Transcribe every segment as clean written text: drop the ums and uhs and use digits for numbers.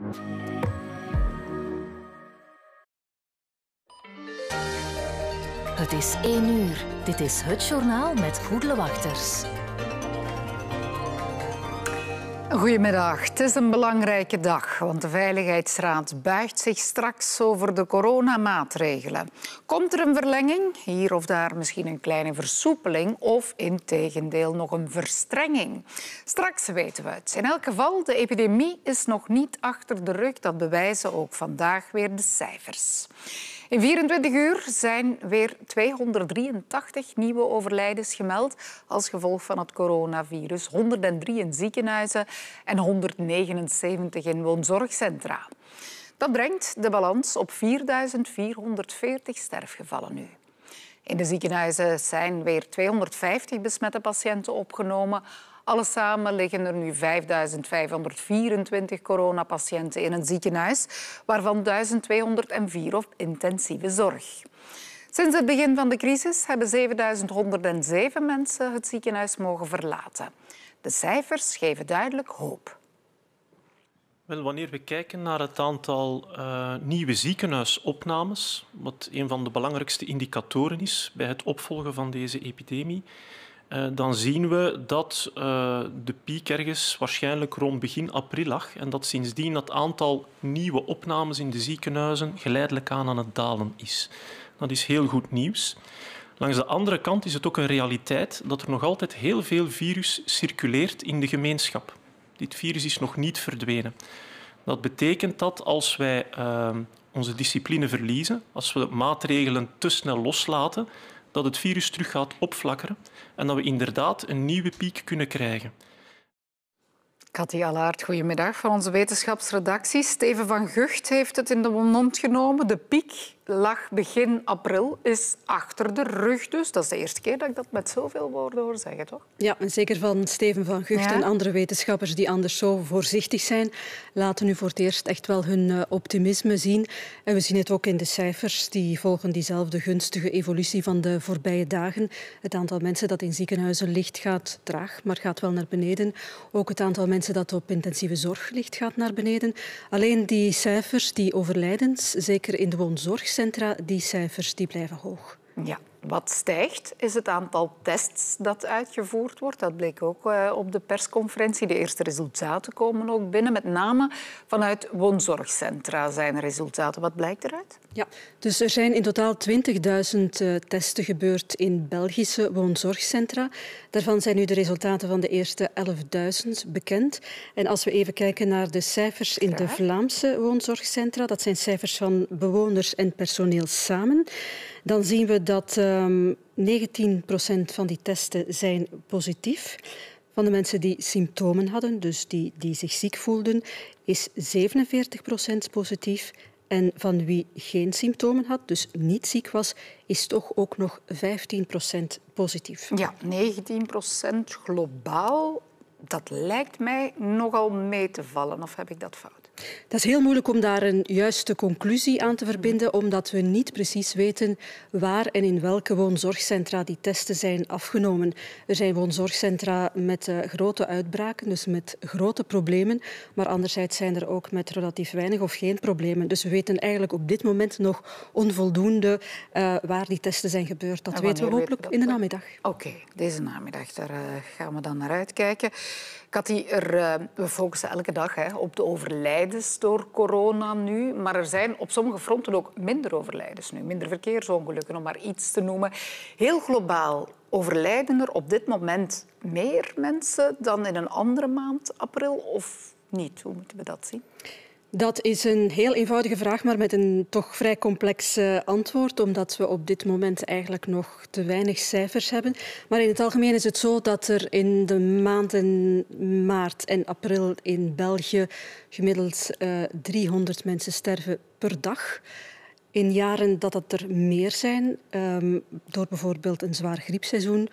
Het is 1 uur. Dit is het journaal met Goedele Wachters. Goedemiddag. Het is een belangrijke dag, want de Veiligheidsraad buigt zich straks over de coronamaatregelen. Komt er een verlenging? Hier of daar misschien een kleine versoepeling of integendeel nog een verstrenging? Straks weten we het. In elk geval, de epidemie is nog niet achter de rug. Dat bewijzen ook vandaag weer de cijfers. In 24 uur zijn weer 283 nieuwe overlijdens gemeld als gevolg van het coronavirus. 103 in ziekenhuizen en 179 in woonzorgcentra. Dat brengt de balans op 4.440 sterfgevallen nu. In de ziekenhuizen zijn weer 250 besmette patiënten opgenomen. Alles samen liggen er nu 5.524 coronapatiënten in een ziekenhuis, waarvan 1.204 op intensieve zorg. Sinds het begin van de crisis hebben 7.107 mensen het ziekenhuis mogen verlaten. De cijfers geven duidelijk hoop. Wel, wanneer we kijken naar het aantal nieuwe ziekenhuisopnames, wat een van de belangrijkste indicatoren is bij het opvolgen van deze epidemie, dan zien we dat de piek ergens waarschijnlijk rond begin april lag en dat sindsdien het aantal nieuwe opnames in de ziekenhuizen geleidelijk aan het dalen is. Dat is heel goed nieuws. Langs de andere kant is het ook een realiteit dat er nog altijd heel veel virus circuleert in de gemeenschap. Dit virus is nog niet verdwenen. Dat betekent dat als wij onze discipline verliezen, als we maatregelen te snel loslaten, dat het virus terug gaat opflakkeren en dat we inderdaad een nieuwe piek kunnen krijgen. Cathy Allaert, goedemiddag van onze wetenschapsredactie. Steven van Gucht heeft het in de mond genomen. De piek lag begin april, is achter de rug dus. Dat is de eerste keer dat ik dat met zoveel woorden hoor zeggen, toch? Ja, en zeker van Steven van Gucht en andere wetenschappers die anders zo voorzichtig zijn, laten nu voor het eerst echt wel hun optimisme zien. En we zien het ook in de cijfers. Die volgen diezelfde gunstige evolutie van de voorbije dagen. Het aantal mensen dat in ziekenhuizen ligt gaat traag, maar gaat wel naar beneden. Ook het aantal mensen dat op intensieve zorg ligt gaat naar beneden. Alleen die cijfers, die overlijdens, zeker in de woonzorgcentra, die cijfers die blijven hoog. Ja, wat stijgt is het aantal tests dat uitgevoerd wordt. Dat bleek ook op de persconferentie. De eerste resultaten komen ook binnen. Met name vanuit woonzorgcentra zijn resultaten. Wat blijkt eruit? Ja, dus er zijn in totaal 20.000 testen gebeurd in Belgische woonzorgcentra. Daarvan zijn nu de resultaten van de eerste 11.000 bekend. En als we even kijken naar de cijfers in de Vlaamse woonzorgcentra, dat zijn cijfers van bewoners en personeel samen, dan zien we dat 19% van die testen zijn positief. Van de mensen die symptomen hadden, dus die zich ziek voelden, is 47% positief. En van wie geen symptomen had, dus niet ziek was, is toch ook nog 15% positief. Ja, 19% globaal. Dat lijkt mij nogal mee te vallen, of heb ik dat fout? Dat is heel moeilijk om daar een juiste conclusie aan te verbinden, omdat we niet precies weten waar en in welke woonzorgcentra die testen zijn afgenomen. Er zijn woonzorgcentra met grote uitbraken, dus met grote problemen, maar anderzijds zijn er ook met relatief weinig of geen problemen. Dus we weten eigenlijk op dit moment nog onvoldoende waar die testen zijn gebeurd. Dat weten we hopelijk in de namiddag. Oké, deze namiddag, daar gaan we dan naar uitkijken. Cathy, we focussen elke dag op de overlijdens door corona nu. Maar er zijn op sommige fronten ook minder overlijdens nu. Minder verkeersongelukken, om maar iets te noemen. Heel globaal overlijden er op dit moment meer mensen dan in een andere maand, april, of niet? Hoe moeten we dat zien? Dat is een heel eenvoudige vraag, maar met een toch vrij complex antwoord, omdat we op dit moment eigenlijk nog te weinig cijfers hebben. Maar in het algemeen is het zo dat er in de maanden maart en april in België gemiddeld 300 mensen sterven per dag. In jaren dat het er meer zijn, door bijvoorbeeld een zwaar griepseizoen,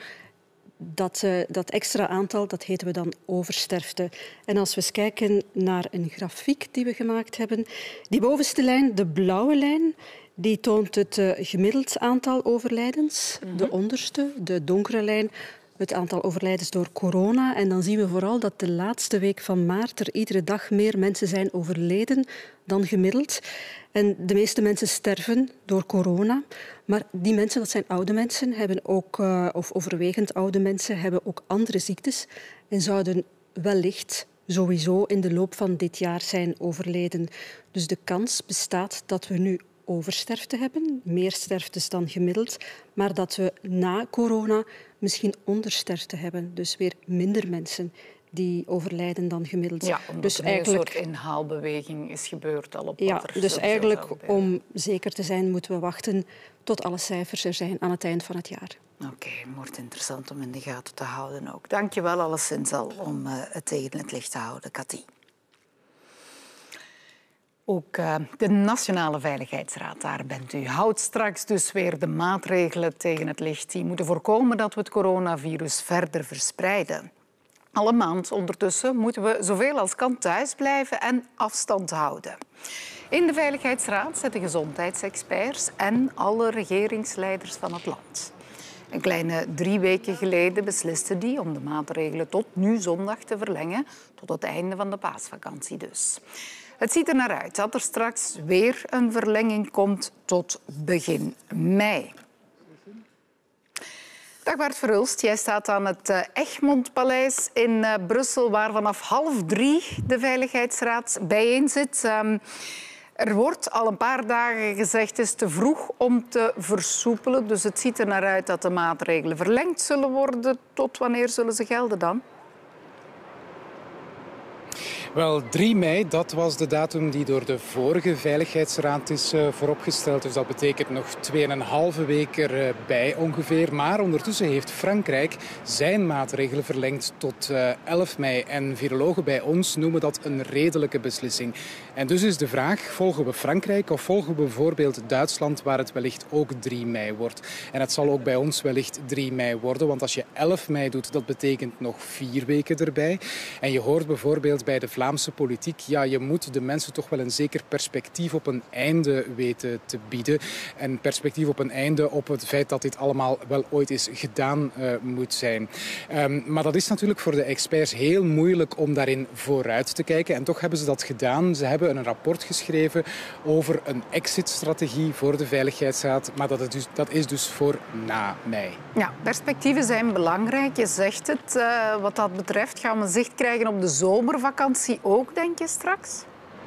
dat extra aantal, dat heten we dan oversterfte. En als we eens kijken naar een grafiek die we gemaakt hebben, die bovenste lijn, de blauwe lijn, die toont het gemiddeld aantal overlijdens. De onderste, de donkere lijn, het aantal overlijdens door corona. En dan zien we vooral dat de laatste week van maart er iedere dag meer mensen zijn overleden dan gemiddeld. En de meeste mensen sterven door corona. Maar die mensen, dat zijn oude mensen, hebben ook, of overwegend oude mensen, hebben ook andere ziektes en zouden wellicht sowieso in de loop van dit jaar zijn overleden. Dus de kans bestaat dat we nu oversterfte hebben, meer sterftes dan gemiddeld, maar dat we na corona misschien ondersterfte hebben. Dus weer minder mensen die overlijden dan gemiddeld. Ja, omdat dus er eigenlijk een soort inhaalbeweging is gebeurd al op wat er dus eigenlijk om zeker te zijn moeten we wachten tot alle cijfers er zijn aan het eind van het jaar. Oké, wordt interessant om in de gaten te houden ook. Dank je wel alleszins al om het tegen het licht te houden, Cathy. Ook de Nationale Veiligheidsraad, daar bent u. Houdt straks dus weer de maatregelen tegen het licht. Die moeten voorkomen dat we het coronavirus verder verspreiden. Alle maand ondertussen moeten we zoveel als kan thuis blijven en afstand houden. In de Veiligheidsraad zitten gezondheidsexperts en alle regeringsleiders van het land. Een kleine 3 weken geleden besliste die om de maatregelen tot nu zondag te verlengen, tot het einde van de paasvakantie dus. Het ziet er naar uit dat er straks weer een verlenging komt tot begin mei. Dag Bart Verhulst, jij staat aan het Egmondpaleis in Brussel, waar vanaf 2:30 de Veiligheidsraad bijeen zit. Er wordt al een paar dagen gezegd het is te vroeg om te versoepelen. Dus het ziet er naar uit dat de maatregelen verlengd zullen worden. Tot wanneer zullen ze gelden dan? Wel, 3 mei, dat was de datum die door de vorige Veiligheidsraad is vooropgesteld. Dus dat betekent nog 2,5 week erbij ongeveer. Maar ondertussen heeft Frankrijk zijn maatregelen verlengd tot 11 mei. En virologen bij ons noemen dat een redelijke beslissing. En dus is de vraag, volgen we Frankrijk of volgen we bijvoorbeeld Duitsland, waar het wellicht ook 3 mei wordt? En het zal ook bij ons wellicht 3 mei worden, want als je 11 mei doet, dat betekent nog 4 weken erbij. En je hoort bijvoorbeeld bij de Vlaamse politiek, ja, je moet de mensen toch wel een zeker perspectief op een einde weten te bieden. En perspectief op een einde op het feit dat dit allemaal wel ooit eens gedaan moet zijn. Maar dat is natuurlijk voor de experts heel moeilijk om daarin vooruit te kijken. En toch hebben ze dat gedaan. Ze hebben een rapport geschreven over een exit-strategie voor de Veiligheidsraad. Maar dat is dus voor na mei. Ja, perspectieven zijn belangrijk. Je zegt het. Wat dat betreft gaan we zicht krijgen op de zomervakantie ook, denk je, straks?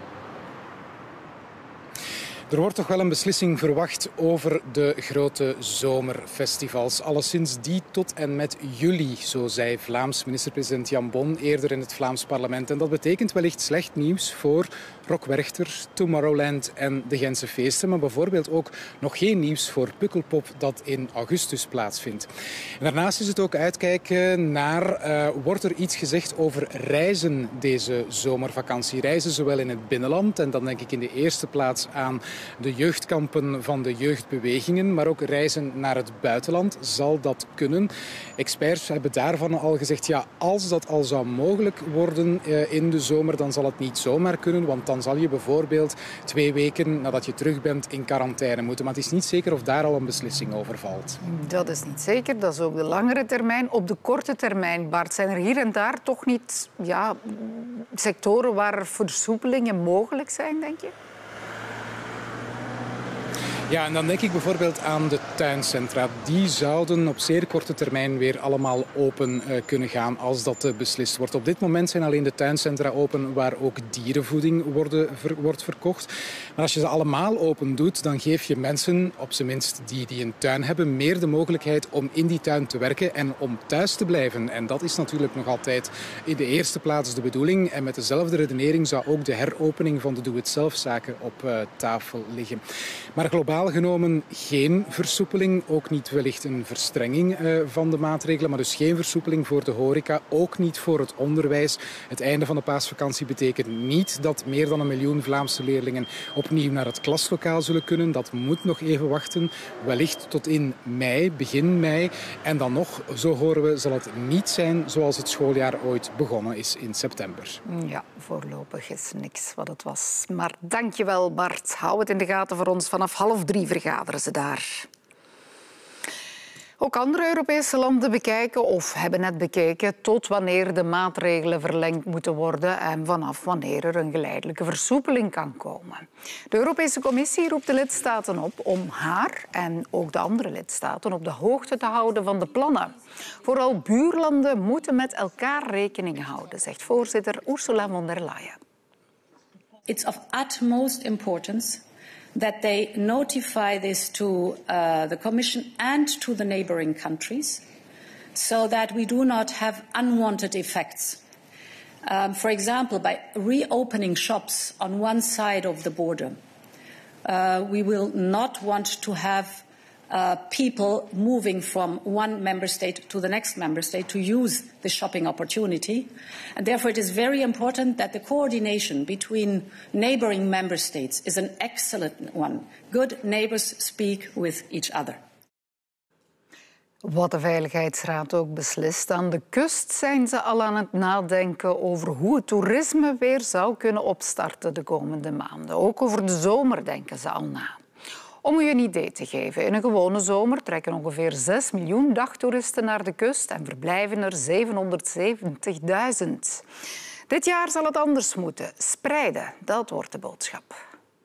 Er wordt toch wel een beslissing verwacht over de grote zomerfestivals. Alleszins die tot en met juli, zo zei Vlaams minister-president Jan Bon eerder in het Vlaams parlement. En dat betekent wellicht slecht nieuws voor Rock Werchter, Tomorrowland en de Gentse feesten. Maar bijvoorbeeld ook nog geen nieuws voor Pukkelpop dat in augustus plaatsvindt. En daarnaast is het ook uitkijken naar, wordt er iets gezegd over reizen deze zomervakantie. Reizen zowel in het binnenland en dan denk ik in de eerste plaats aan de jeugdkampen van de jeugdbewegingen, maar ook reizen naar het buitenland. Zal dat kunnen? Experts hebben daarvan al gezegd, ja, als dat al zou mogelijk worden in de zomer, dan zal het niet zomaar kunnen, want dan zal je bijvoorbeeld 2 weken nadat je terug bent in quarantaine moeten. Maar het is niet zeker of daar al een beslissing over valt. Dat is niet zeker. Dat is ook de langere termijn. Op de korte termijn, Bart, zijn er hier en daar toch niet sectoren waar versoepelingen mogelijk zijn, denk je? Ja, en dan denk ik bijvoorbeeld aan de tuincentra. Die zouden op zeer korte termijn weer allemaal open kunnen gaan als dat beslist wordt. Op dit moment zijn alleen de tuincentra open waar ook dierenvoeding wordt verkocht. Maar als je ze allemaal open doet, dan geef je mensen, op zijn minst die een tuin hebben, meer de mogelijkheid om in die tuin te werken en om thuis te blijven. En dat is natuurlijk nog altijd in de eerste plaats de bedoeling. En met dezelfde redenering zou ook de heropening van de doe-het-zelf-zaken op tafel liggen. Maar globaal genomen geen versoepeling, ook niet wellicht een verstrenging van de maatregelen, maar dus geen versoepeling voor de horeca, ook niet voor het onderwijs. Het einde van de paasvakantie betekent niet dat meer dan 1 miljoen Vlaamse leerlingen opnieuw naar het klaslokaal zullen kunnen. Dat moet nog even wachten, wellicht tot in mei, begin mei. En dan nog, zo horen we, zal het niet zijn zoals het schooljaar ooit begonnen is in september. Ja, voorlopig is niks wat het was. Maar dankjewel, Bart. Hou het in de gaten voor ons. Vanaf 2:30 vergaderen ze daar. Ook andere Europese landen bekijken of hebben net bekeken tot wanneer de maatregelen verlengd moeten worden en vanaf wanneer er een geleidelijke versoepeling kan komen. De Europese Commissie roept de lidstaten op om haar en ook de andere lidstaten op de hoogte te houden van de plannen. Vooral buurlanden moeten met elkaar rekening houden, zegt voorzitter Ursula von der Leyen. It's of utmost importance that they notify this to the Commission and to the neighbouring countries so that we do not have unwanted effects. For example, by reopening shops on one side of the border, we will not want to have people moving from one member state to the next member state to use the shopping opportunity. And therefore it is very important that the coordination between neighbouring member states is an excellent one. Good neighbours speak with each other. Wat de Veiligheidsraad ook beslist, aan de kust zijn ze al aan het nadenken over hoe het toerisme weer zou kunnen opstarten de komende maanden. Ook over de zomer denken ze al na. Om u een idee te geven, in een gewone zomer trekken ongeveer 6 miljoen dagtoeristen naar de kust en verblijven er 770.000. Dit jaar zal het anders moeten. Spreiden, dat wordt de boodschap.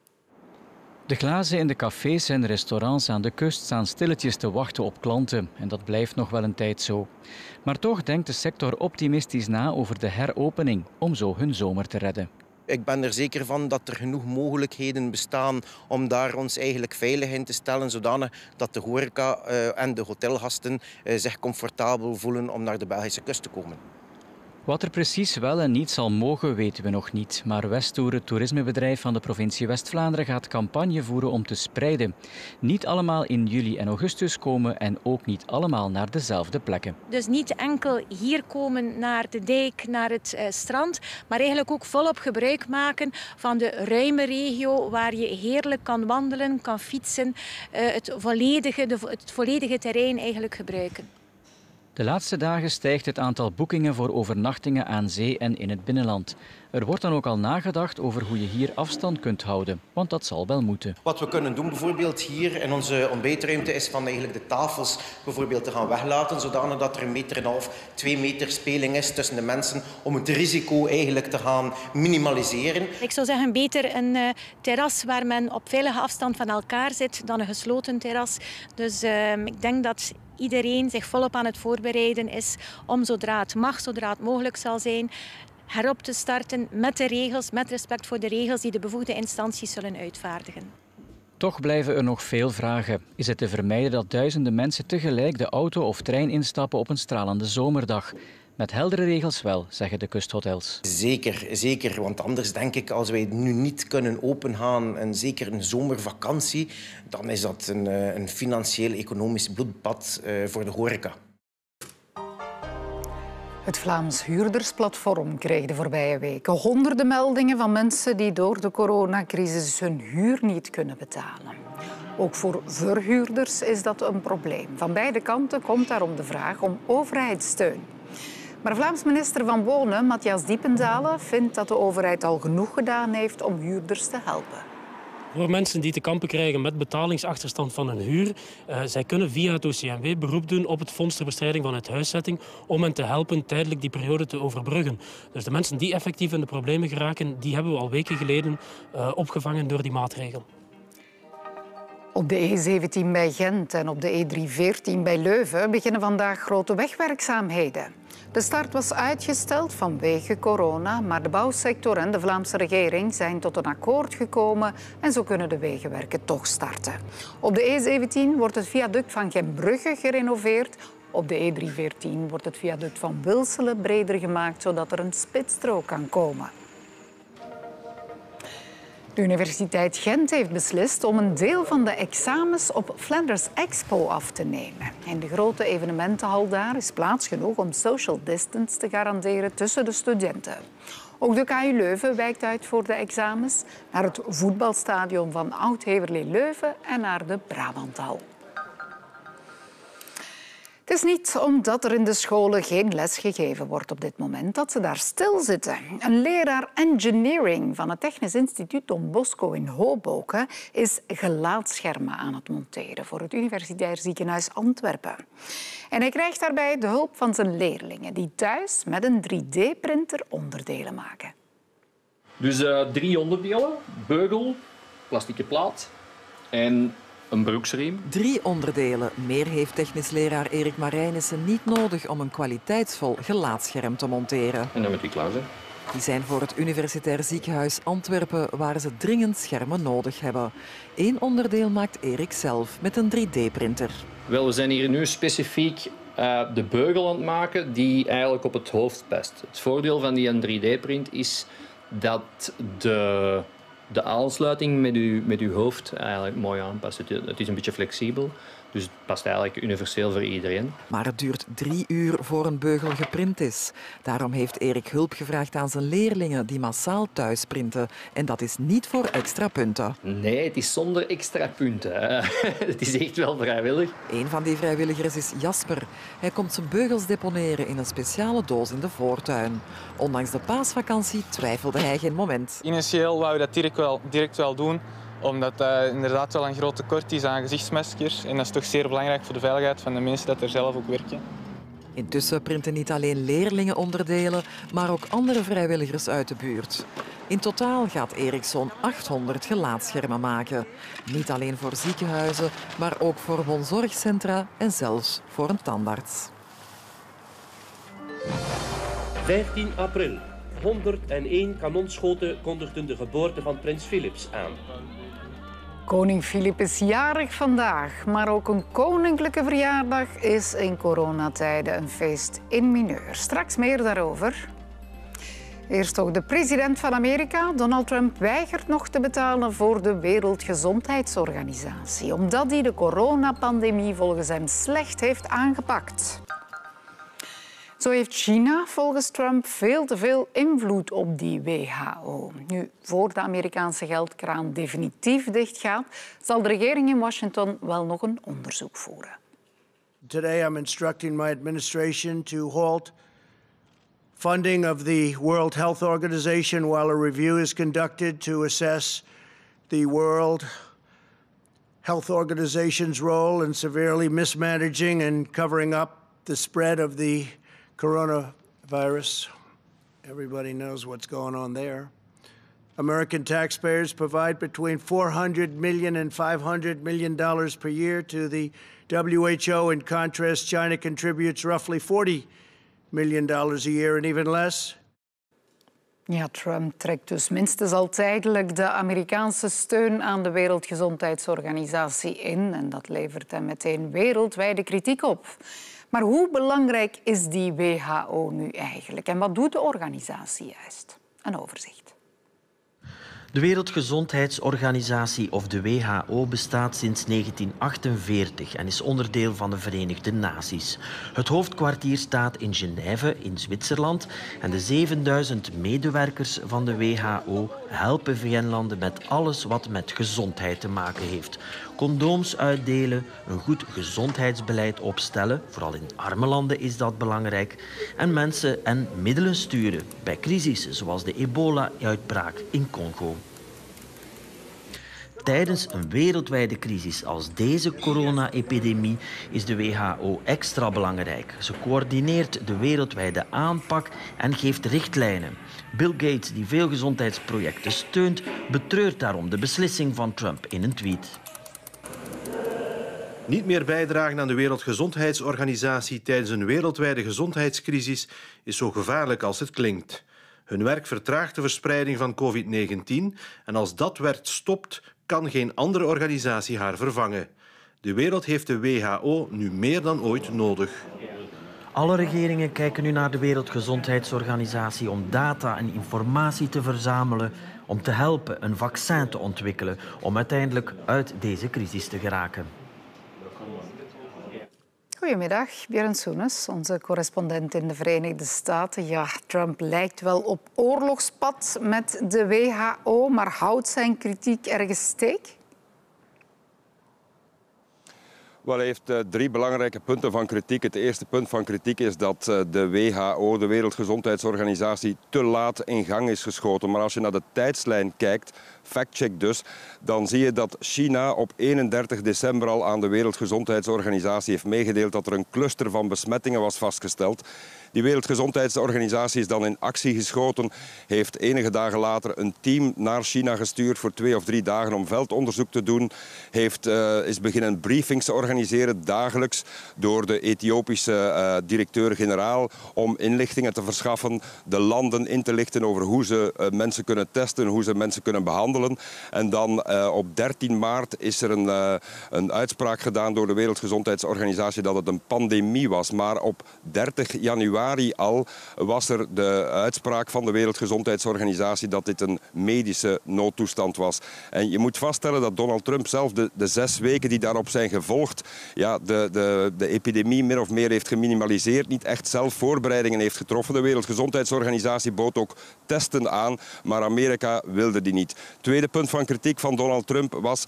De glazen in de cafés en restaurants aan de kust staan stilletjes te wachten op klanten. En dat blijft nog wel een tijd zo. Maar toch denkt de sector optimistisch na over de heropening om zo hun zomer te redden. Ik ben er zeker van dat er genoeg mogelijkheden bestaan om daar ons eigenlijk veilig in te stellen, zodanig dat de horeca en de hotelgasten zich comfortabel voelen om naar de Belgische kust te komen. Wat er precies wel en niet zal mogen, weten we nog niet. Maar Westtour, het toerismebedrijf van de provincie West-Vlaanderen, gaat campagne voeren om te spreiden. Niet allemaal in juli en augustus komen en ook niet allemaal naar dezelfde plekken. Dus niet enkel hier komen naar de dijk, naar het strand, maar eigenlijk ook volop gebruik maken van de ruime regio waar je heerlijk kan wandelen, kan fietsen, het volledige terrein eigenlijk gebruiken. De laatste dagen stijgt het aantal boekingen voor overnachtingen aan zee en in het binnenland. Er wordt dan ook al nagedacht over hoe je hier afstand kunt houden, want dat zal wel moeten. Wat we kunnen doen bijvoorbeeld hier in onze ontbijtruimte is van eigenlijk de tafels bijvoorbeeld te gaan weglaten, zodanig dat er 1,5 meter, 2 meter speling is tussen de mensen om het risico eigenlijk te gaan minimaliseren. Ik zou zeggen beter een terras waar men op veilige afstand van elkaar zit dan een gesloten terras. Dus ik denk dat iedereen zich volop aan het voorbereiden is om zodra het mag, zodra het mogelijk zal zijn, herop te starten met de regels, met respect voor de regels die de bevoegde instanties zullen uitvaardigen. Toch blijven er nog veel vragen. Is het te vermijden dat duizenden mensen tegelijk de auto of trein instappen op een stralende zomerdag? Met heldere regels wel, zeggen de kusthotels. Zeker. Want anders denk ik, als wij nu niet kunnen opengaan, en zeker een zomervakantie, dan is dat een financieel-economisch bloedbad voor de horeca. Het Vlaams Huurdersplatform kreeg de voorbije weken honderden meldingen van mensen die door de coronacrisis hun huur niet kunnen betalen. Ook voor verhuurders is dat een probleem. Van beide kanten komt daarom de vraag om overheidssteun. Maar Vlaams minister van Wonen, Matthias Diependalen, vindt dat de overheid al genoeg gedaan heeft om huurders te helpen. Voor mensen die te kampen krijgen met betalingsachterstand van hun huur, zij kunnen via het OCMW beroep doen op het Fonds ter Bestrijding van Huiszetting om hen te helpen tijdelijk die periode te overbruggen. Dus de mensen die effectief in de problemen geraken, die hebben we al weken geleden opgevangen door die maatregel. Op de E17 bij Gent en op de E314 bij Leuven beginnen vandaag grote wegwerkzaamheden. De start was uitgesteld vanwege corona, maar de bouwsector en de Vlaamse regering zijn tot een akkoord gekomen en zo kunnen de wegenwerken toch starten. Op de E17 wordt het viaduct van Gentbrugge gerenoveerd. Op de E314 wordt het viaduct van Wilselen breder gemaakt, zodat er een spitsstrook kan komen. De Universiteit Gent heeft beslist om een deel van de examens op Flanders Expo af te nemen. In de grote evenementenhal daar is plaats genoeg om social distance te garanderen tussen de studenten. Ook de KU Leuven wijkt uit voor de examens naar het voetbalstadion van Oud-Heverlee Leuven en naar de Brabanthal. Het is niet omdat er in de scholen geen les gegeven wordt op dit moment dat ze daar stilzitten. Een leraar engineering van het Technisch Instituut Don Bosco in Hoboken is gelaatschermen aan het monteren voor het Universitair Ziekenhuis Antwerpen. En hij krijgt daarbij de hulp van zijn leerlingen die thuis met een 3D-printer onderdelen maken. Dus 3 onderdelen, beugel, plastieke plaat en een broeksriem. 3 onderdelen. Meer heeft technisch leraar Erik Marijnissen niet nodig om een kwaliteitsvol gelaatscherm te monteren. En dan moet die klaar zijn. Die zijn voor het Universitair Ziekenhuis Antwerpen waar ze dringend schermen nodig hebben. 1 onderdeel maakt Erik zelf met een 3D-printer. Wel, we zijn hier nu specifiek de beugel aan het maken die eigenlijk op het hoofd past. Het voordeel van die 3D-print is dat de aansluiting met uw hoofd eigenlijk mooi aanpast. Het is een beetje flexibel, dus het past eigenlijk universeel voor iedereen. Maar het duurt 3 uur voor een beugel geprint is. Daarom heeft Erik hulp gevraagd aan zijn leerlingen die massaal thuis printen. En dat is niet voor extra punten. Nee, het is zonder extra punten. Het is echt wel vrijwillig. Een van die vrijwilligers is Jasper. Hij komt zijn beugels deponeren in een speciale doos in de voortuin. Ondanks de paasvakantie twijfelde hij geen moment. Initieel wou je dat direct wel doen, omdat inderdaad wel een groot tekort is aan gezichtsmaskers. En dat is toch zeer belangrijk voor de veiligheid van de mensen dat er zelf ook werken. Intussen printen niet alleen leerlingen onderdelen, maar ook andere vrijwilligers uit de buurt. In totaal gaat Erik zo'n 800 gelaatschermen maken. Niet alleen voor ziekenhuizen, maar ook voor woonzorgcentra en zelfs voor een tandarts. 15 april. 101 kanonschoten kondigden de geboorte van prins Philips aan. Koning Filip is jarig vandaag, maar ook een koninklijke verjaardag is in coronatijden een feest in mineur. Straks meer daarover. Eerst ook de president van Amerika, Donald Trump, weigert nog te betalen voor de Wereldgezondheidsorganisatie, omdat hij de coronapandemie volgens hem slecht heeft aangepakt. Zo heeft China volgens Trump veel te veel invloed op die WHO. Nu, voor de Amerikaanse geldkraan definitief dichtgaat, zal de regering in Washington wel nog een onderzoek voeren. Today I'm instructing my administration to halt funding of the World Health Organization while a review is conducted to assess the World Health Organization's role in severely mismanaging and covering up the spread of the coronavirus. Everybody knows what's going on there. American taxpayers provide between $400 million and $500 million per year to the WHO. In contrast, China contributes roughly $40 million a year and even less. Ja, Trump trekt dus minstens al tijdelijk de Amerikaanse steun aan de Wereldgezondheidsorganisatie in. En dat levert hem meteen wereldwijde kritiek op. Maar hoe belangrijk is die WHO nu eigenlijk? En wat doet de organisatie juist? Een overzicht. De Wereldgezondheidsorganisatie, of de WHO, bestaat sinds 1948 en is onderdeel van de Verenigde Naties. Het hoofdkwartier staat in Genève, in Zwitserland. En de 7000 medewerkers van de WHO helpen VN-landen met alles wat met gezondheid te maken heeft. Condooms uitdelen, een goed gezondheidsbeleid opstellen, vooral in arme landen is dat belangrijk, en mensen en middelen sturen bij crisissen zoals de ebola-uitbraak in Congo. Tijdens een wereldwijde crisis als deze corona-epidemie is de WHO extra belangrijk. Ze coördineert de wereldwijde aanpak en geeft richtlijnen. Bill Gates, die veel gezondheidsprojecten steunt, betreurt daarom de beslissing van Trump in een tweet. Niet meer bijdragen aan de Wereldgezondheidsorganisatie tijdens een wereldwijde gezondheidscrisis is zo gevaarlijk als het klinkt. Hun werk vertraagt de verspreiding van COVID-19 en als dat werk stopt, kan geen andere organisatie haar vervangen. De wereld heeft de WHO nu meer dan ooit nodig. Alle regeringen kijken nu naar de Wereldgezondheidsorganisatie om data en informatie te verzamelen, om te helpen een vaccin te ontwikkelen, om uiteindelijk uit deze crisis te geraken. Goedemiddag, Björn Soenes, onze correspondent in de Verenigde Staten. Ja, Trump lijkt wel op oorlogspad met de WHO, maar houdt zijn kritiek ergens steek? Wel, hij heeft 3 belangrijke punten van kritiek. Het eerste punt van kritiek is dat de WHO, de Wereldgezondheidsorganisatie, te laat in gang is geschoten. Maar als je naar de tijdslijn kijkt, factcheck dus, dan zie je dat China op 31 december al aan de Wereldgezondheidsorganisatie heeft meegedeeld dat er een cluster van besmettingen was vastgesteld. Die Wereldgezondheidsorganisatie is dan in actie geschoten, heeft enige dagen later een team naar China gestuurd voor 2 of 3 dagen om veldonderzoek te doen. Is beginnen briefings te organiseren dagelijks door de Ethiopische directeur-generaal om inlichtingen te verschaffen, de landen in te lichten over hoe ze mensen kunnen testen, hoe ze mensen kunnen behandelen. En dan op 13 maart is er een uitspraak gedaan door de Wereldgezondheidsorganisatie dat het een pandemie was. Maar op 30 januari al was er de uitspraak van de Wereldgezondheidsorganisatie dat dit een medische noodtoestand was. En je moet vaststellen dat Donald Trump zelf de 6 weken die daarop zijn gevolgd, ja, de epidemie min of meer heeft geminimaliseerd, niet echt zelf voorbereidingen heeft getroffen. De Wereldgezondheidsorganisatie bood ook testen aan, maar Amerika wilde die niet. Tweede punt van kritiek van Donald Trump was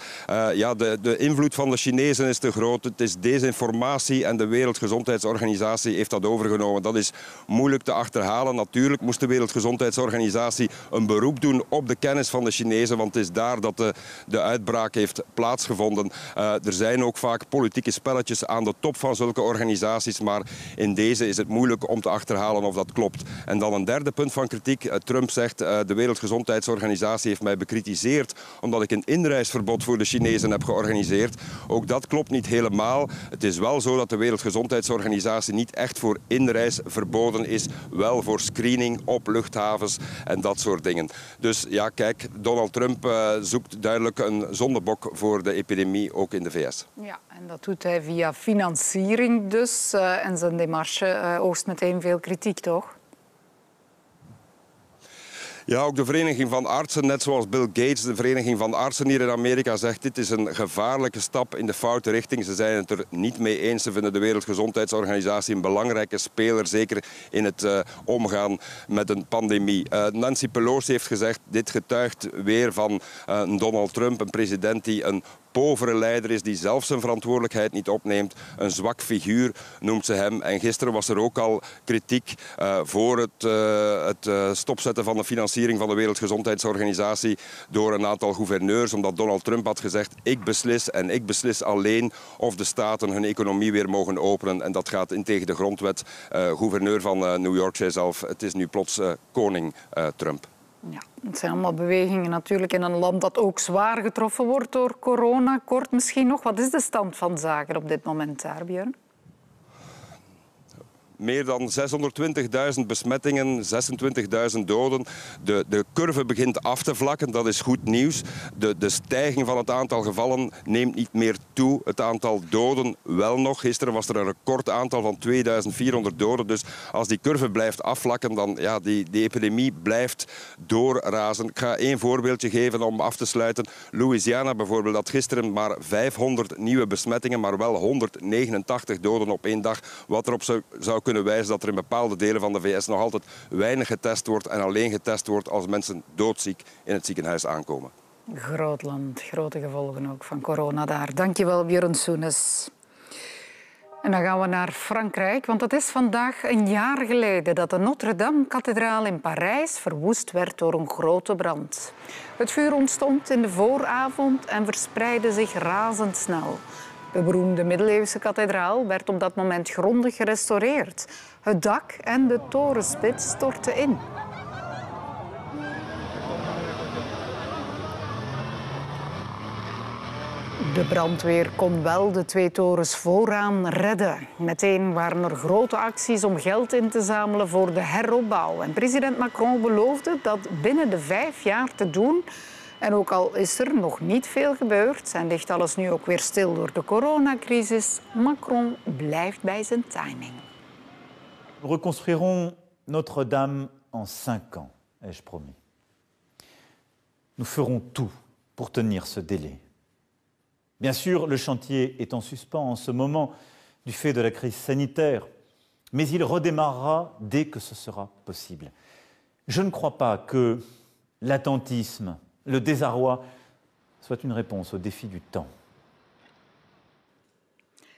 de invloed van de Chinezen is te groot. Het is desinformatie en de Wereldgezondheidsorganisatie heeft dat overgenomen. Dat is moeilijk te achterhalen. Natuurlijk moest de Wereldgezondheidsorganisatie een beroep doen op de kennis van de Chinezen, want het is daar dat de uitbraak heeft plaatsgevonden. Er zijn ook vaak politieke spelletjes aan de top van zulke organisaties, maar in deze is het moeilijk om te achterhalen of dat klopt. En dan een derde punt van kritiek. Trump zegt, de Wereldgezondheidsorganisatie heeft mij bekritiseerd omdat ik een inreisverbod voor de Chinezen heb georganiseerd. Ook dat klopt niet helemaal. Het is wel zo dat de Wereldgezondheidsorganisatie niet echt voor inreis verboden is, wel voor screening op luchthavens en dat soort dingen. Dus ja, kijk, Donald Trump zoekt duidelijk een zondebok voor de epidemie, ook in de VS. Ja, en dat doet hij via financiering dus. En zijn démarche oogst meteen veel kritiek, toch? Ja, ook de Vereniging van Artsen, net zoals Bill Gates, de Vereniging van Artsen hier in Amerika, zegt dit is een gevaarlijke stap in de foute richting. Ze zijn het er niet mee eens. Ze vinden de Wereldgezondheidsorganisatie een belangrijke speler, zeker in het omgaan met een pandemie. Nancy Pelosi heeft gezegd, dit getuigt weer van Donald Trump, een president die een povere leider is, die zelf zijn verantwoordelijkheid niet opneemt. Een zwak figuur noemt ze hem. En gisteren was er ook al kritiek voor het stopzetten van de financiering van de Wereldgezondheidsorganisatie door een aantal gouverneurs, omdat Donald Trump had gezegd, ik beslis en ik beslis alleen of de staten hun economie weer mogen openen. En dat gaat in tegen de grondwet. Gouverneur van New York zei zelf, het is nu plots koning Trump. Ja, het zijn allemaal bewegingen natuurlijk in een land dat ook zwaar getroffen wordt door corona. Kort misschien nog, wat is de stand van zaken op dit moment daar, Björn? Meer dan 620.000 besmettingen, 26.000 doden. De curve begint af te vlakken, dat is goed nieuws. De stijging van het aantal gevallen neemt niet meer toe. Het aantal doden wel nog. Gisteren was er een recordaantal van 2400 doden. Dus als die curve blijft afvlakken, dan ja, die epidemie blijft doorrazen. Ik ga 1 voorbeeldje geven om af te sluiten. Louisiana bijvoorbeeld had gisteren maar 500 nieuwe besmettingen, maar wel 189 doden op 1 dag. Wat erop zou kunnen wijzen dat er in bepaalde delen van de VS nog altijd weinig getest wordt en alleen getest wordt als mensen doodziek in het ziekenhuis aankomen. Groot land, grote gevolgen ook van corona daar. Dankjewel, Björn Soenes. En dan gaan we naar Frankrijk, want het is vandaag een jaar geleden dat de Notre-Dame-kathedraal in Parijs verwoest werd door een grote brand. Het vuur ontstond in de vooravond en verspreidde zich razendsnel. De beroemde middeleeuwse kathedraal werd op dat moment grondig gerestaureerd. Het dak en de torenspits stortten in. De brandweer kon wel de 2 torens vooraan redden. Meteen waren er grote acties om geld in te zamelen voor de heropbouw. En president Macron beloofde dat binnen de 5 jaar te doen. En ook al is er nog niet veel gebeurd en ligt alles nu ook weer stil door de coronacrisis, Macron blijft bij zijn timing. Nous reconstruirons Notre-Dame en 5 ans, ai-je promis. Nous ferons tout pour tenir ce délai. Bien sûr, le chantier est en suspens en ce moment du fait de la crise sanitaire, mais il redémarrera dès que ce sera possible. Je ne crois pas que l'attentisme, le désarroi soit une réponse au défi du temps.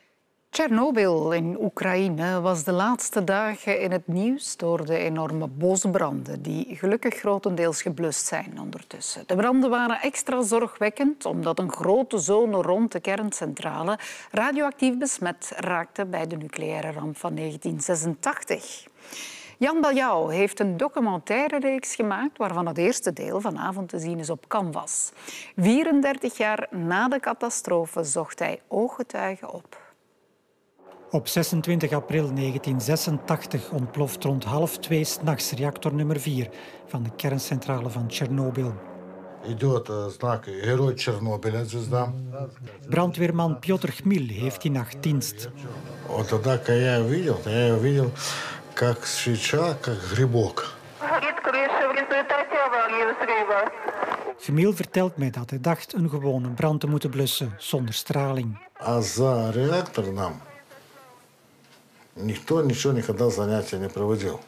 Tsjernobyl in Oekraïne was de laatste dagen in het nieuws door de enorme bosbranden die gelukkig grotendeels geblust zijn ondertussen. De branden waren extra zorgwekkend omdat een grote zone rond de kerncentrale radioactief besmet raakte bij de nucleaire ramp van 1986. Jan Baljouw heeft een documentaire-reeks gemaakt waarvan het eerste deel vanavond te zien is op Canvas. 34 jaar na de catastrofe zocht hij ooggetuigen op. Op 26 april 1986 ontploft rond 1:30 s'nachts reactor nummer 4 van de kerncentrale van Tsjernobyl. Brandweerman Piotr Chmil heeft die nacht dienst. Chmil vertelt mij dat hij dacht een gewone brand te moeten blussen, zonder straling. Никто ничего никогда занятия не проводил.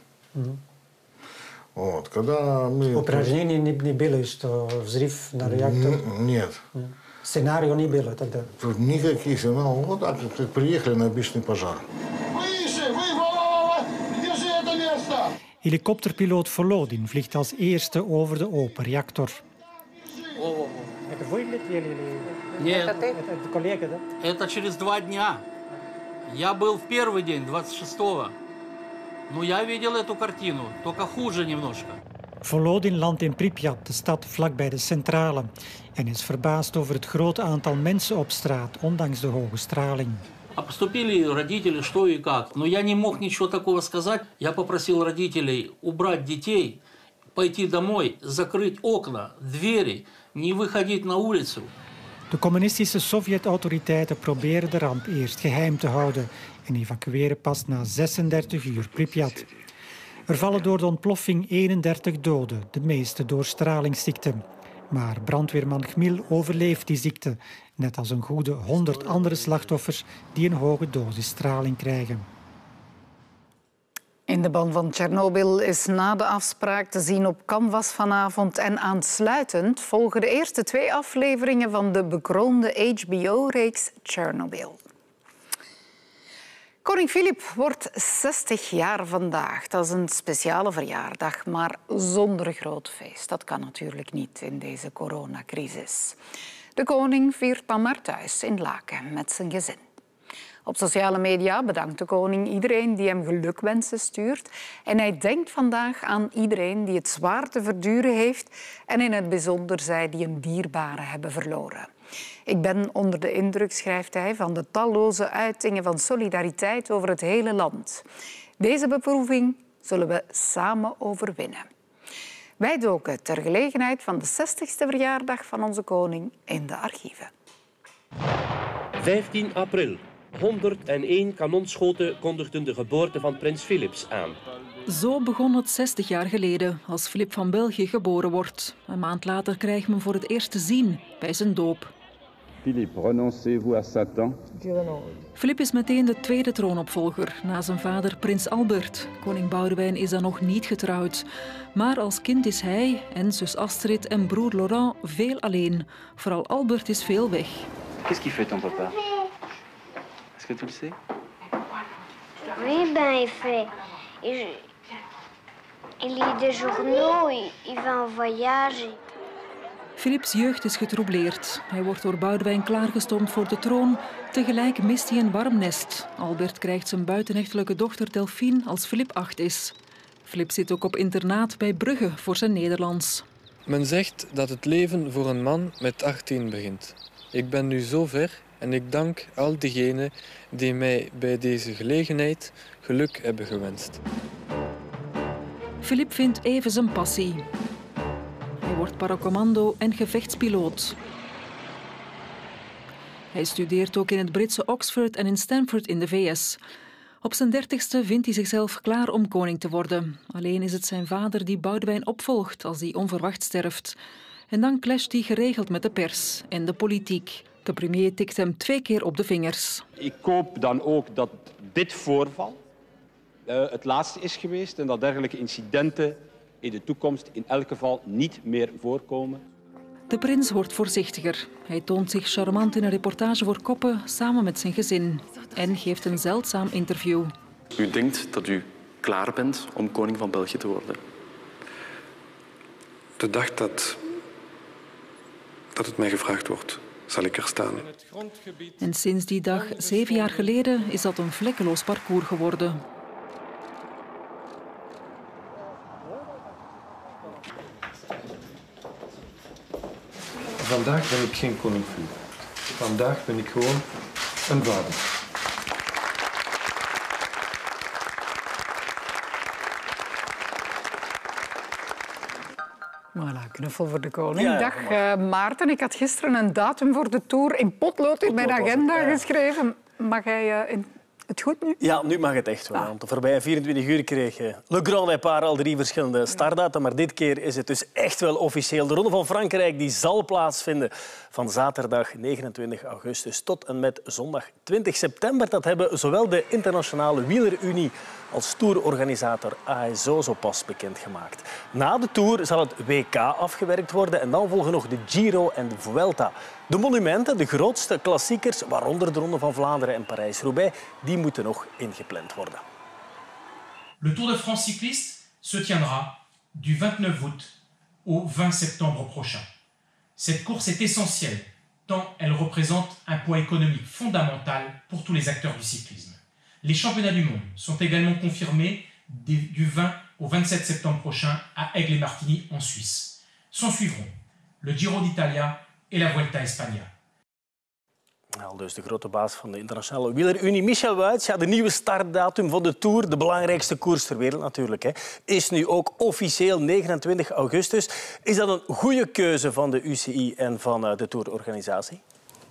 Вот, когда мы... Упражнений не было, что взрыв на реактор? Нет. Сценария не было тогда? Никаких сценариев. Вот так, как приехали на обычный пожар. Выше! Вы, держи это место! Helikopterpiloot Volodin vliegt als eerste over de open reactor. Это вы летели или... Нет. Это коллега, да? Это через 2 дня. Я был в первый день, 26-го. Но я видел эту картину, только хуже немножко. Volodin landt in Pripyat, de stad vlakbij de centrale, en is verbaasd over het grote aantal mensen op straat, ondanks de hoge straling. А поступили родители, что и как. Но я не мог ничего такого сказать. Я попросил родителей убрать детей, пойти домой, закрыть окна, двери, не выходить на улицу. De communistische Sovjet-autoriteiten proberen de ramp eerst geheim te houden en evacueren pas na 36 uur Pripyat. Er vallen door de ontploffing 31 doden, de meeste door stralingsziekte. Maar brandweerman Chmil overleeft die ziekte, net als een goede 100 andere slachtoffers die een hoge dosis straling krijgen. In de band van Tsjernobyl is na de afspraak te zien op Canvas vanavond en aansluitend volgen de eerste 2 afleveringen van de bekroonde HBO-reeks Tsjernobyl. Koning Filip wordt 60 jaar vandaag. Dat is een speciale verjaardag, maar zonder groot feest. Dat kan natuurlijk niet in deze coronacrisis. De koning viert dan maar thuis in Laken met zijn gezin. Op sociale media bedankt de koning iedereen die hem gelukwensen stuurt. En hij denkt vandaag aan iedereen die het zwaar te verduren heeft en in het bijzonder zij die een dierbare hebben verloren. Ik ben onder de indruk, schrijft hij, van de talloze uitingen van solidariteit over het hele land. Deze beproeving zullen we samen overwinnen. Wij doken ter gelegenheid van de 60ste verjaardag van onze koning in de archieven. 15 april. 101 kanonschoten kondigden de geboorte van prins Philips aan. Zo begon het 60 jaar geleden, als Filip van België geboren wordt. Een maand later krijgt men voor het eerst te zien bij zijn doop. Philippe, renoncez-vous à Satan? Filip is meteen de tweede troonopvolger, na zijn vader prins Albert. Koning Boudewijn is dan nog niet getrouwd. Maar als kind is hij en zus Astrid en broer Laurent veel alleen. Vooral Albert is veel weg. Qu'est-ce qu'il fait ton papa? Est-ce que tu le sais? Oui, ben il lit des journaux, il va en voyage. Philips jeugd is getroubleerd. Hij wordt door Boudewijn klaargestoomd voor de troon. Tegelijk mist hij een warm nest. Albert krijgt zijn buitenechtelijke dochter Delphine als Filip 8 is. Filip zit ook op internaat bij Brugge voor zijn Nederlands. Men zegt dat het leven voor een man met 18 begint. Ik ben nu zo ver en ik dank al diegenen die mij bij deze gelegenheid geluk hebben gewenst. Filip vindt even zijn passie. Hij wordt paracommando en gevechtspiloot. Hij studeert ook in het Britse Oxford en in Stanford in de VS. Op zijn 30ste vindt hij zichzelf klaar om koning te worden. Alleen is het zijn vader die Boudewijn opvolgt als hij onverwacht sterft. En dan clasht hij geregeld met de pers en de politiek. De premier tikt hem 2 keer op de vingers. Ik hoop dan ook dat dit voorval het laatste is geweest en dat dergelijke incidenten in de toekomst in elk geval niet meer voorkomen. De prins wordt voorzichtiger. Hij toont zich charmant in een reportage voor Koppen samen met zijn gezin. en geeft een zeldzaam interview. U denkt dat u klaar bent om koning van België te worden? De dag dat het mij gevraagd wordt, zal ik er staan. En sinds die dag, 7 jaar geleden, is dat een vlekkeloos parcours geworden. Vandaag ben ik geen koning. Vandaag ben ik gewoon een vader. Voilà, knuffel voor de koning. Ja, dag Maarten, ik had gisteren een datum voor de Tour in potlood in mijn agenda geschreven. Mag jij het goed nu? Ja, nu mag het echt wel. Want de voorbije 24 uur kreeg Le Grand Départ al 3 verschillende startdata. Maar dit keer is het dus echt wel officieel. De Ronde van Frankrijk die zal plaatsvinden van zaterdag 29 augustus tot en met zondag 20 september. Dat hebben zowel de Internationale Wielerunie als tourorganisator ASO zo pas bekendgemaakt. Na de Tour zal het WK afgewerkt worden en dan volgen nog de Giro en de Vuelta. De monumenten, de grootste klassiekers, waaronder de Ronde van Vlaanderen en Parijs-Roubaix, die moeten nog ingepland worden. Le Tour de France cycliste se tiendra du 29 août au 20 septembre prochain. Cette course est essentielle, tant elle représente un poids économique fondamental pour tous les acteurs du cyclisme. Les championnats du monde sont également confirmés du 20 au 27 septembre prochain à Aigle-et-Martigny en Suisse. S'en suivront le Giro d'Italia et la Vuelta a España. Al dus de grote baas van de Internationale Wielerunie, Michel Wuits. Ja, de nieuwe startdatum van de Tour, de belangrijkste koers ter wereld natuurlijk, is nu ook officieel 29 augustus. Is dat een goede keuze van de UCI en van de Tourorganisatie?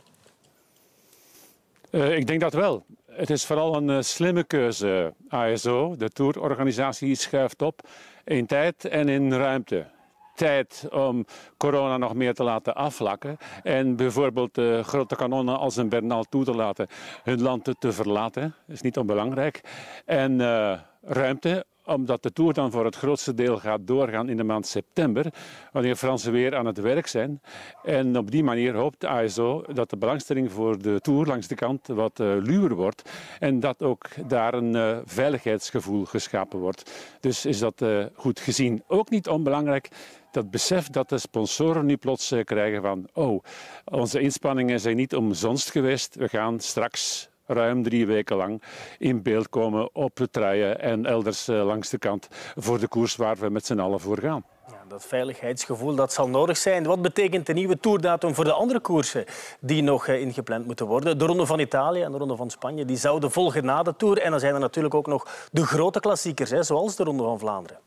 Ik denk dat wel. Het is vooral een slimme keuze. ASO, de tourorganisatie, schuift op in tijd en in ruimte. Tijd om corona nog meer te laten afvlakken en bijvoorbeeld grote kanonnen als een Bernal toe te laten hun land te verlaten. Dat is niet onbelangrijk. En ruimte, omdat de Tour dan voor het grootste deel gaat doorgaan in de maand september, wanneer Fransen weer aan het werk zijn. En op die manier hoopt de ASO dat de belangstelling voor de Tour langs de kant wat luwer wordt en dat ook daar een veiligheidsgevoel geschapen wordt. Dus is dat goed gezien. Ook niet onbelangrijk dat besef dat de sponsoren nu plots krijgen van onze inspanningen zijn niet omsonst geweest, we gaan straks ruim 3 weken lang in beeld komen op het truien en elders langs de kant voor de koers waar we met z'n allen voor gaan. Ja, dat veiligheidsgevoel dat zal nodig zijn. Wat betekent de nieuwe toerdatum voor de andere koersen die nog ingepland moeten worden? De Ronde van Italië en de Ronde van Spanje die zouden volgen na de Tour. En dan zijn er natuurlijk ook nog de grote klassiekers, zoals de Ronde van Vlaanderen.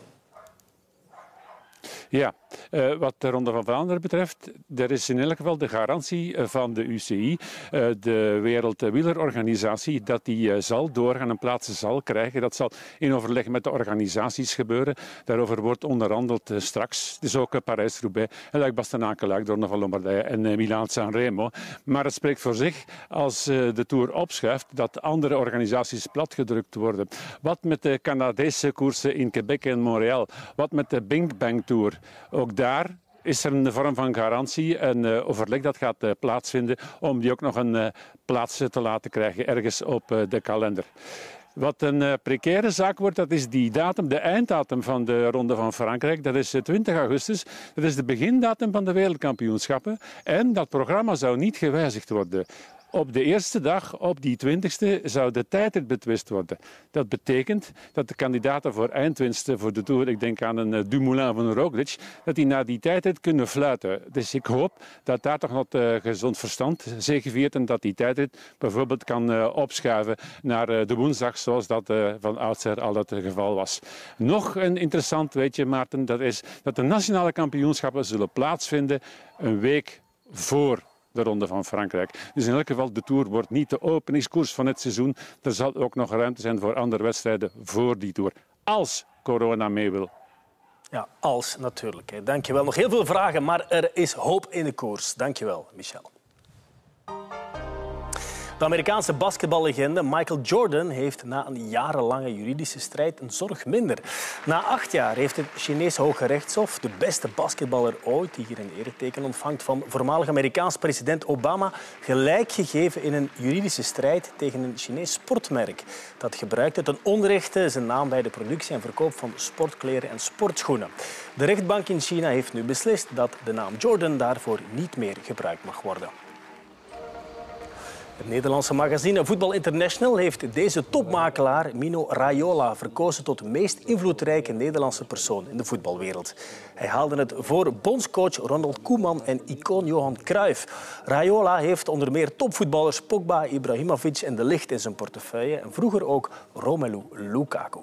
Ja, wat de Ronde van Vlaanderen betreft, er is in elk geval de garantie van de UCI, de Wereldwielerorganisatie, dat die zal doorgaan en plaatsen zal krijgen. Dat zal in overleg met de organisaties gebeuren. Daarover wordt onderhandeld straks. Het is ook Parijs-Roubaix, Luik-Bastenaken-Luik, de Ronde van Lombardije en Milaan-Sanremo. Maar het spreekt voor zich als de Tour opschuift dat andere organisaties platgedrukt worden. Wat met de Canadese koersen in Quebec en Montreal? Wat met de Bing Bang Tour? Ook daar is er een vorm van garantie, een overleg dat gaat plaatsvinden om die ook nog een plaats te laten krijgen ergens op de kalender. Wat een precaire zaak wordt, dat is die datum, de einddatum van de Ronde van Frankrijk. Dat is 20 augustus. Dat is de begindatum van de wereldkampioenschappen. En dat programma zou niet gewijzigd worden. Op de eerste dag, op die 20e, zou de tijdrit betwist worden. Dat betekent dat de kandidaten voor eindwinsten voor de Tour, ik denk aan een Dumoulin van Roglic, dat die na die tijdrit kunnen fluiten. Dus ik hoop dat daar toch nog gezond verstand zegeviert en dat die tijdrit bijvoorbeeld kan opschuiven naar de woensdag, zoals dat van oudsher al het geval was. Nog een interessant weetje, Maarten, dat is dat de nationale kampioenschappen zullen plaatsvinden een week voor de Ronde van Frankrijk. Dus in elk geval, de Tour wordt niet de openingskoers van het seizoen. Er zal ook nog ruimte zijn voor andere wedstrijden voor die Tour. Als corona mee wil. Ja, als natuurlijk. Dank je wel. Nog heel veel vragen, maar er is hoop in de koers. Dank je wel, Michel. De Amerikaanse basketballegende Michael Jordan heeft na een jarenlange juridische strijd een zorg minder. Na 8 jaar heeft het Chinese Hoge Rechtshof de beste basketballer ooit, die hier een ereteken ontvangt van voormalig Amerikaans president Obama, gelijk gegeven in een juridische strijd tegen een Chinees sportmerk. Dat gebruikte ten onrechte zijn naam bij de productie en verkoop van sportkleren en sportschoenen. De rechtbank in China heeft nu beslist dat de naam Jordan daarvoor niet meer gebruikt mag worden. Het Nederlandse magazine Voetbal International heeft deze topmakelaar Mino Raiola verkozen tot de meest invloedrijke Nederlandse persoon in de voetbalwereld. Hij haalde het voor bondscoach Ronald Koeman en icoon Johan Cruijff. Raiola heeft onder meer topvoetballers Pogba, Ibrahimovic en De Ligt in zijn portefeuille en vroeger ook Romelu Lukaku.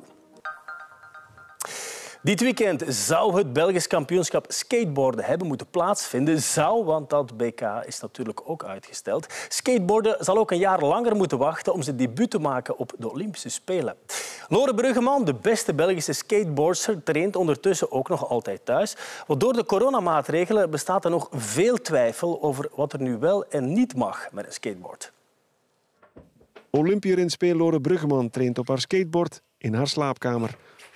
Dit weekend zou het Belgisch kampioenschap skateboarden hebben moeten plaatsvinden. Zou, want dat BK is natuurlijk ook uitgesteld. Skateboarden zal ook een jaar langer moeten wachten om zijn debuut te maken op de Olympische Spelen. Lore Bruggeman, de beste Belgische skateboardster, traint ondertussen ook nog altijd thuis. Want door de coronamaatregelen bestaat er nog veel twijfel over wat er nu wel en niet mag met een skateboard. Olympierinspeel Lore Bruggeman traint op haar skateboard in haar slaapkamer.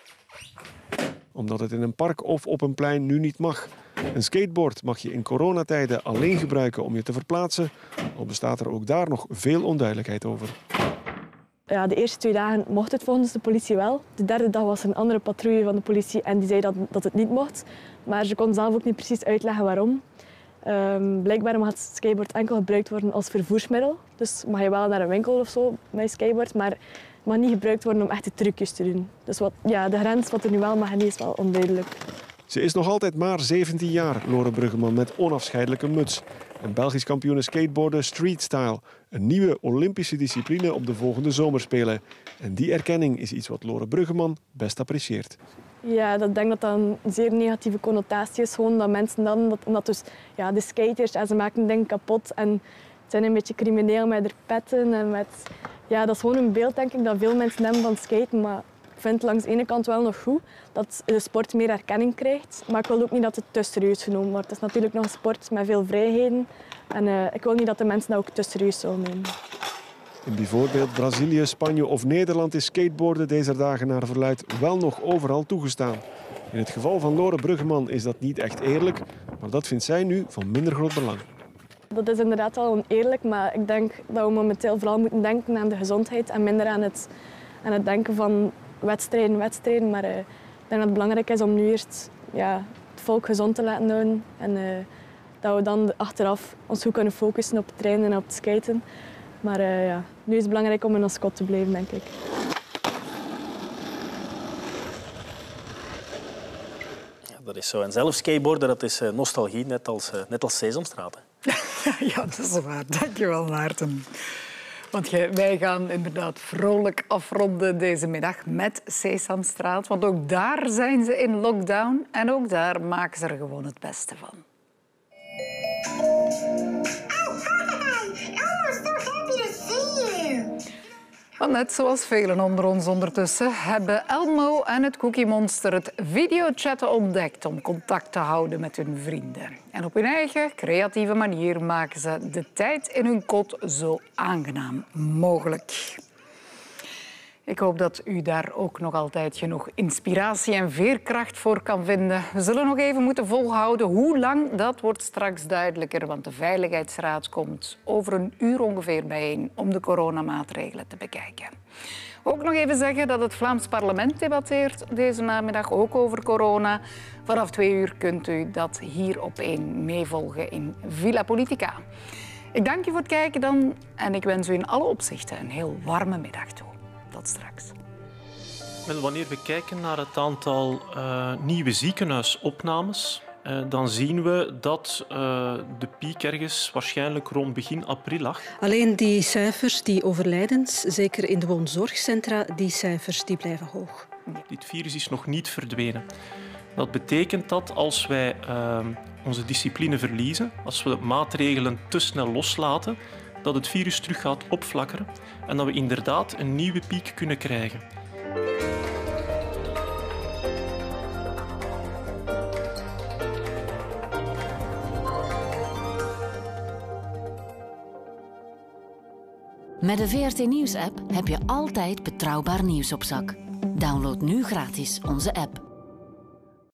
Omdat het in een park of op een plein nu niet mag. Een skateboard mag je in coronatijden alleen gebruiken om je te verplaatsen, al bestaat er ook daar nog veel onduidelijkheid over. Ja, de eerste 2 dagen mocht het volgens de politie wel. De derde dag was een andere patrouille van de politie en die zei dat het niet mocht. Maar ze kon zelf ook niet precies uitleggen waarom. Blijkbaar mag het skateboard enkel gebruikt worden als vervoersmiddel. Dus mag je wel naar een winkel of zo met je skateboard, maar het mag niet gebruikt worden om echte trucjes te doen. Dus de grens wat er nu wel mag en niet is wel onduidelijk. Ze is nog altijd maar 17 jaar, Lore Bruggeman, met onafscheidelijke muts. En Belgisch kampioene skateboarden streetstyle. Een nieuwe Olympische discipline op de volgende zomerspelen. En die erkenning is iets wat Lore Bruggeman best apprecieert. Ja, ik denk dat dat een zeer negatieve connotatie is. Gewoon dat mensen dan, omdat dus, ja, de skaters, ze maken dingen kapot en het zijn een beetje crimineel met hun petten. En met, ja, dat is gewoon een beeld, denk ik, dat veel mensen hebben van skaten. Maar ik vind het langs de ene kant wel nog goed dat de sport meer erkenning krijgt. Maar ik wil ook niet dat het te serieus genomen wordt. Het is natuurlijk nog een sport met veel vrijheden. En ik wil niet dat de mensen dat ook te serieus zullen nemen. In bijvoorbeeld Brazilië, Spanje of Nederland is skateboarden deze dagen naar verluidt wel nog overal toegestaan. In het geval van Lore Bruggeman is dat niet echt eerlijk, maar dat vindt zij nu van minder groot belang. Dat is inderdaad wel oneerlijk, maar ik denk dat we momenteel vooral moeten denken aan de gezondheid en minder aan het denken van wedstrijden. Maar ik denk dat het belangrijk is om nu eerst het volk gezond te laten houden en dat we dan achteraf ons goed kunnen focussen op het trainen en op het skaten. Maar nu is het belangrijk om in ons kot te blijven, denk ik. Ja, dat is zo. En zelf skateboarden, dat is nostalgie, net als Sesamstraat. Ja, dat is waar. Dankjewel, Maarten. Want wij gaan inderdaad vrolijk afronden deze middag met Sesamstraat. Want ook daar zijn ze in lockdown en ook daar maken ze er gewoon het beste van. Want net zoals velen onder ons ondertussen hebben Elmo en het Cookie Monster het videochatten ontdekt om contact te houden met hun vrienden. En op hun eigen creatieve manier maken ze de tijd in hun kot zo aangenaam mogelijk. Ik hoop dat u daar ook nog altijd genoeg inspiratie en veerkracht voor kan vinden. We zullen nog even moeten volhouden. Hoe lang, dat wordt straks duidelijker, want de Veiligheidsraad komt over een uur ongeveer bijeen om de coronamaatregelen te bekijken. Ook nog even zeggen dat het Vlaams parlement debatteert deze namiddag ook over corona. Vanaf 2 uur kunt u dat hier op 1 meevolgen in Villa Politica. Ik dank u voor het kijken dan en ik wens u in alle opzichten een heel warme middag toe. Tot straks. Wel, wanneer we kijken naar het aantal nieuwe ziekenhuisopnames, dan zien we dat de piek ergens waarschijnlijk rond begin april lag. Alleen die cijfers, die overlijdens, zeker in de woonzorgcentra, die cijfers die blijven hoog. Dit virus is nog niet verdwenen. Dat betekent dat als wij onze discipline verliezen, als we maatregelen te snel loslaten, dat het virus terug gaat opflakkeren en dat we inderdaad een nieuwe piek kunnen krijgen. Met de VRT Nieuws-app heb je altijd betrouwbaar nieuws op zak. Download nu gratis onze app.